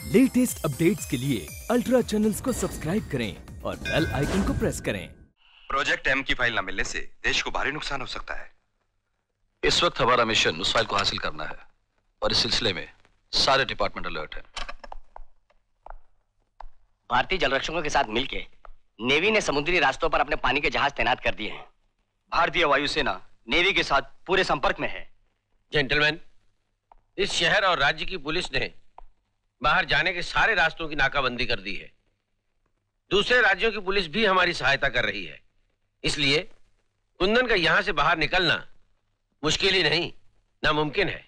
Latest updates के लिए ultra channels को सब्सक्राइब करें और बेल आइकन को प्रेस करें। प्रोजेक्ट एम की फाइल न मिलने से देश को भारी नुकसान हो सकता है। इस वक्त हमारा मिशन उस फाइल को हासिल करना है और इस सिलसिले में सारे डिपार्टमेंट अलर्ट हैं। भारतीय जलरक्षकों के साथ मिलकर नेवी ने समुद्री रास्तों पर अपने पानी के जहाज तैनात कर दिए हैं। भारतीय वायुसेना नेवी के साथ पूरे संपर्क में है। जेंटलमैन, इस शहर और राज्य की पुलिस ने बाहर जाने के सारे रास्तों की नाकाबंदी कर दी है। दूसरे राज्यों की पुलिस भी हमारी सहायता कर रही है। इसलिए कुंदन का यहां से बाहर निकलना मुश्किल ही नहीं, नामुमकिन है।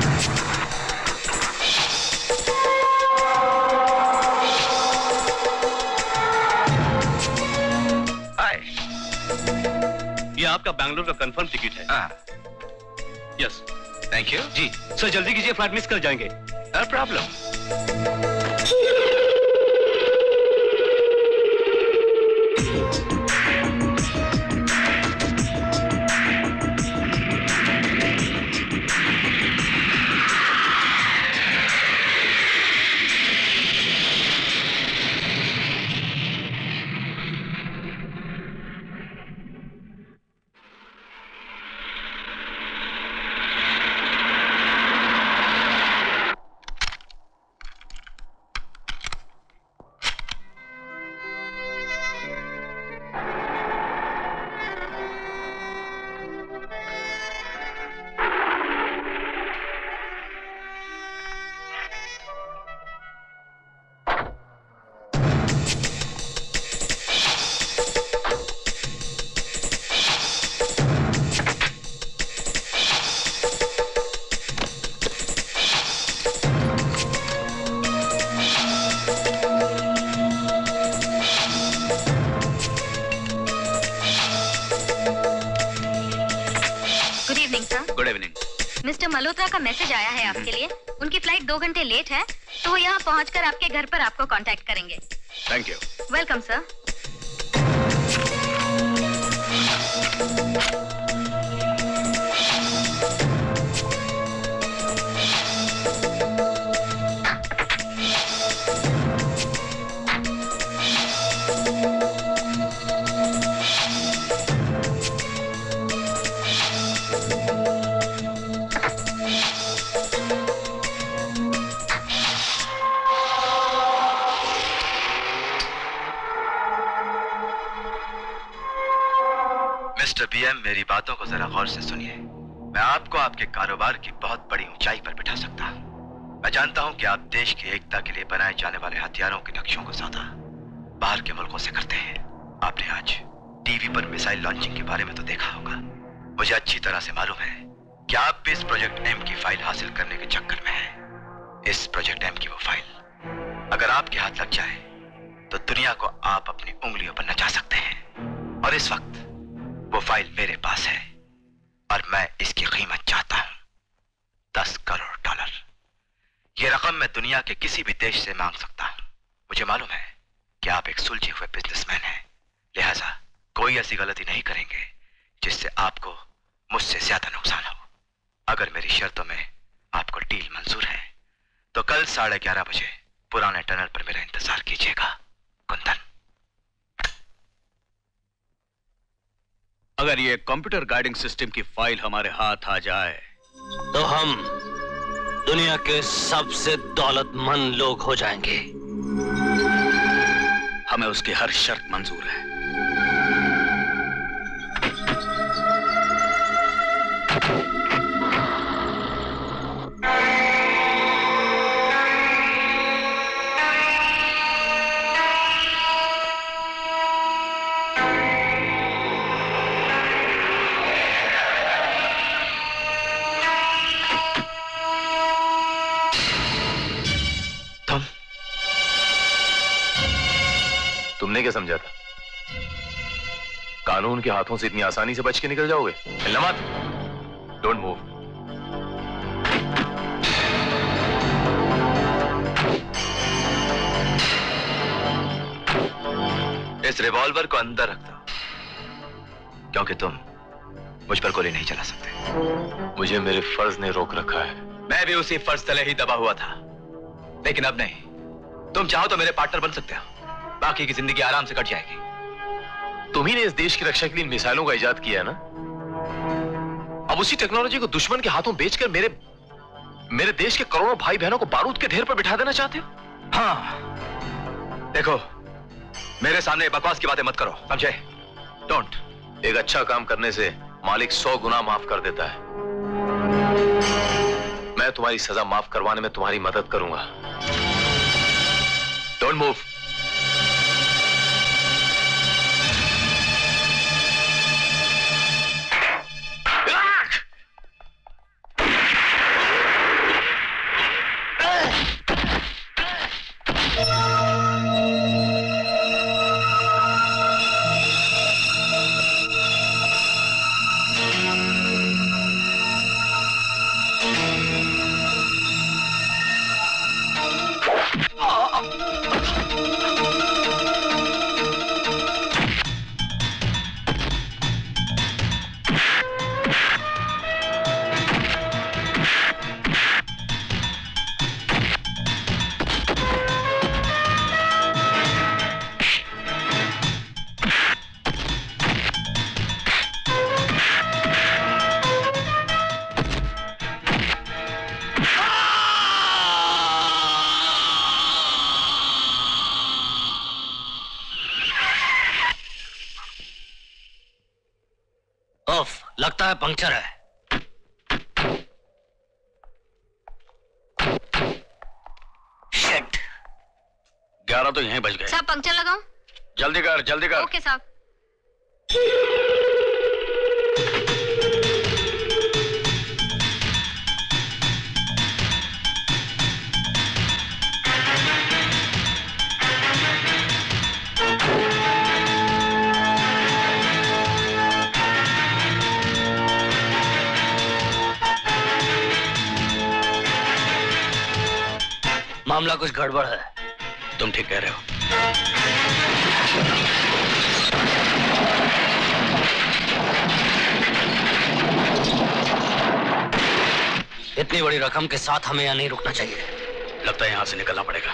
हाय, ये आपका बैंगलोर का कंफर्म टिकट है। Yes, thank you. जी सर, जल्दी कीजिए, फ्लाइट मिस कर जाएंगे। No problem. मिस्टर मल्होत्रा का मैसेज आया है आपके लिए। उनकी फ्लाइट 2 घंटे लेट है, तो वो यहाँ पहुँचकर आपके घर पर आपको कांटेक्ट करेंगे। Thank you. Welcome sir. BM, मेरी बातों को जरा गौर से सुनिए। मैं आपको आपके कारोबार की बहुत बड़ी ऊंचाई पर बिठा सकता हूं। मैं जानता हूं कि आप देश की एकता के लिए बनाए जाने वाले हथियारों के नक्शों को ज्यादा बाहर के मुल्कों से करते हैं। आपने आज टीवी पर मिसाइल लॉन्चिंग के बारे में तो देखा होगा। मुझे अच्छी तरह से मालूम है कि आप भी इस प्रोजेक्ट एम की फाइल हासिल करने के चक्कर में हैं। इस प्रोजेक्ट एम की वो फाइल अगर आपके हाथ लग जाए तो दुनिया को आप अपनी उंगलियों पर नचा सकते हैं। और इस वक्त वो फाइल मेरे पास है और मैं इसकी कीमत चाहता हूं 10 करोड़ डॉलर। ये रकम मैं दुनिया के किसी भी देश से मांग सकता हूं। मुझे मालूम है कि आप एक सुलझे हुए बिजनेसमैन हैं, लिहाजा कोई ऐसी गलती नहीं करेंगे जिससे आपको मुझसे ज्यादा नुकसान हो। अगर मेरी शर्तों में आपको डील मंजूर है तो कल 11:30 बजे पुराने टनल पर मेरा इंतजार कीजिएगा। कुंदन। अगर ये कंप्यूटर गाइडिंग सिस्टम की फाइल हमारे हाथ आ जाए तो हम दुनिया के सबसे दौलतमंद लोग हो जाएंगे। हमें उसकी हर शर्त मंजूर है। तुमने क्या समझा था? कानून के हाथों से इतनी आसानी से बच के निकल जाओगे? हिलना मत। Don't move. इस रिवॉल्वर को अंदर रखता हूं क्योंकि तुम मुझ पर गोली नहीं चला सकते। मुझे मेरे फर्ज ने रोक रखा है। मैं भी उसी फर्ज तले ही दबा हुआ था, लेकिन अब नहीं। तुम चाहो तो मेरे पार्टनर बन सकते हो, बाकी की जिंदगी आराम से कट जाएगी। तुम्ही ने इस देश की रक्षा के लिए इन मिसाइलों का इजाद किया है ना? अब उसी टेक्नोलॉजी को दुश्मन के हाथों बेचकर मेरे देश के करोड़ों भाई बहनों को बारूद के ढेर पर बिठा देना चाहते हो? हाँ, देखो मेरे सामने बकवास की बातें मत करो, समझे? डोंट। एक अच्छा काम करने से मालिक 100 गुना माफ कर देता है। मैं तुम्हारी सजा माफ करवाने में तुम्हारी मदद करूंगा। Don't move. लगता है पंक्चर है। शिट। 11 तो यहीं बज गए। साहब पंक्चर लगाऊं? जल्दी कर, जल्दी कर। ओके साहब। मामला कुछ गड़बड़ है। तुम ठीक कह रहे हो। इतनी बड़ी रकम के साथ हमें यहाँ नहीं रुकना चाहिए। लगता है यहाँ से निकलना पड़ेगा।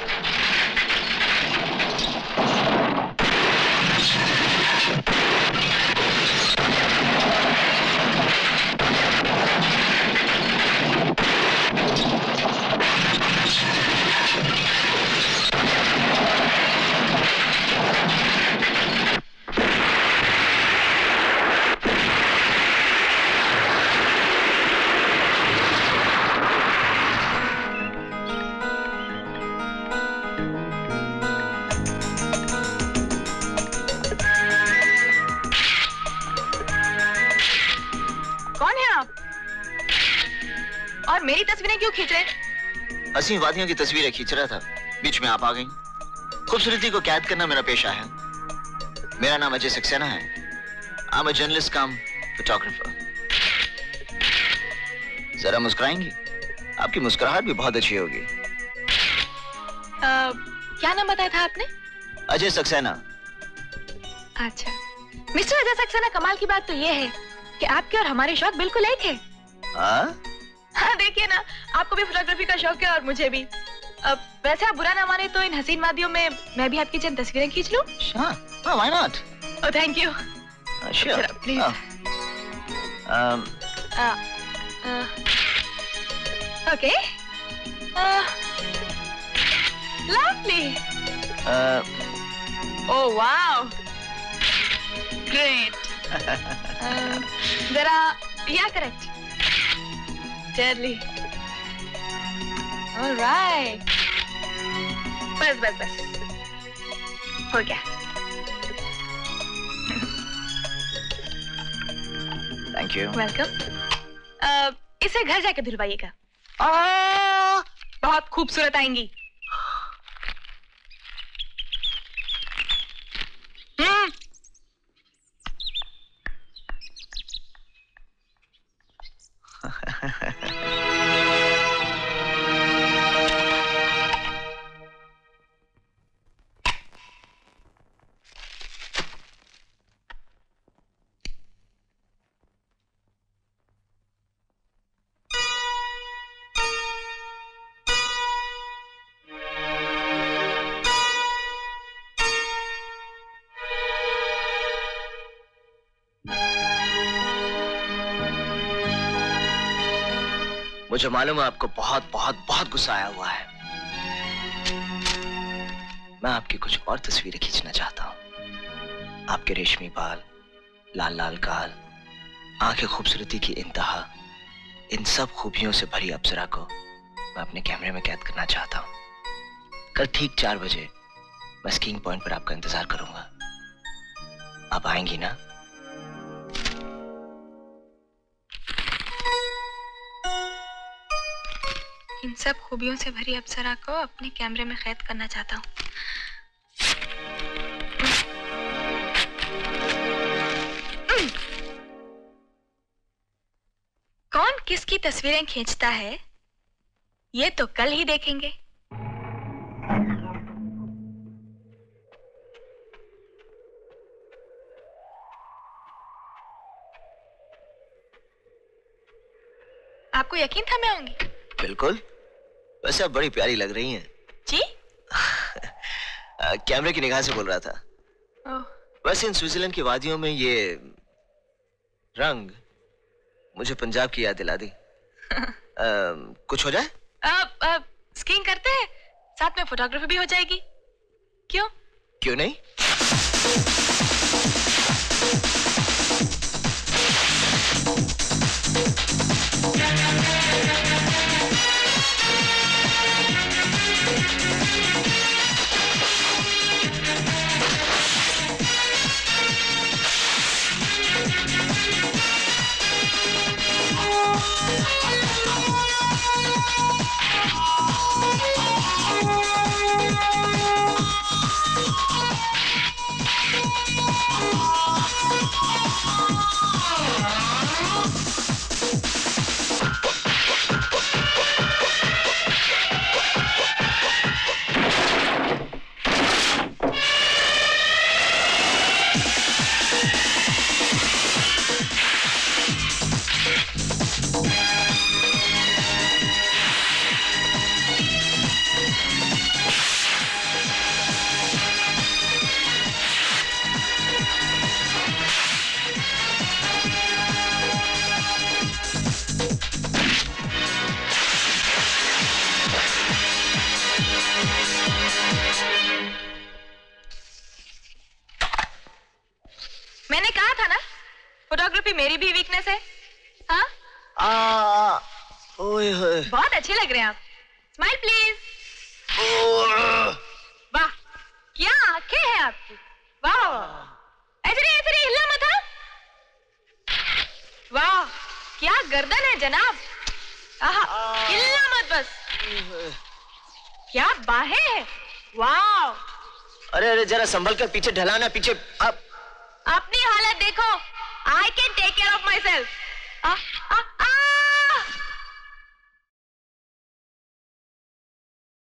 मेरी तस्वीरें क्यों खींच रहे? हसीन वादियों की तस्वीरें खींच रहा था, बीच में आप आ गई। खूबसूरती को कैद करना मेरा पेशा है। मेरा नाम अजय सक्सेना है। I am a journalist cum photographer. जरा मुस्कुराएंगी? आपकी मुस्कुराहट भी बहुत अच्छी होगी। क्या नाम बताया था आपने? अजय सक्सेना। अच्छा मिस्टर अजय सक्सेना, कमाल की बात तो ये है कि आपके और हमारे शौक बिल्कुल एक है। हाँ देखिए ना, आपको भी फोटोग्राफी का शौक है और मुझे भी। अब वैसे आप बुरा ना माने तो इन हसीन वादियों में मैं भी आपकी चंद तस्वीरें खींच लूं? Why not? Oh thank you. Sure please. Okay lovely. Oh wow great. जरा या करेक्ट। Deadly. All right. बस बस बस हो गया। Thank you. वेलकम। इसे घर जाके धुलवाइएगा। बहुत खूबसूरत आएंगी। मुझे मालूम है आपको बहुत बहुत बहुत गुस्सा आया हुआ है। मैं आपकी कुछ और तस्वीरें खींचना चाहता हूं। आपके रेशमी बाल, लाल लाल गाल, आंखें खूबसूरती की इंतहा, इन सब खूबियों से भरी अप्सरा को मैं अपने कैमरे में कैद करना चाहता हूं। कल ठीक 4 बजे मैं स्कीइंग पॉइंट पर आपका इंतजार करूंगा। आप आएंगी ना? इन सब खूबियों से भरी अप्सरा को अपने कैमरे में कैद करना चाहता हूँ। कौन किसकी तस्वीरें खींचता है ये तो कल ही देखेंगे। आपको यकीन था मैं आऊंगी? बिल्कुल। वैसे आप बड़ी प्यारी लग रही हैं। जी? कैमरे की निगाह से बोल रहा था। वैसे इन स्विट्जरलैंड की वादियों में ये रंग मुझे पंजाब की याद दिला दी। कुछ हो जाए? स्कीइंग करते हैं, साथ में फोटोग्राफी भी हो जाएगी। क्यों? क्यों नहीं? मैंने कहा था ना, फोटोग्राफी मेरी भी वीकनेस है। हाँ? ओए होए। बहुत अच्छे लग रहे हैं आप। Smile please. वाह, क्या आंखें हैं आपकी। वाह, ऐसे नहीं हिलना मत। वाह, क्या गर्दन है जनाब। हिलना मत बस। क्या बाहें हैं। वाह। अरे अरे जरा संभल कर पीछे ढलाना, पीछे। अपनी हालत देखो। I can take care of myself.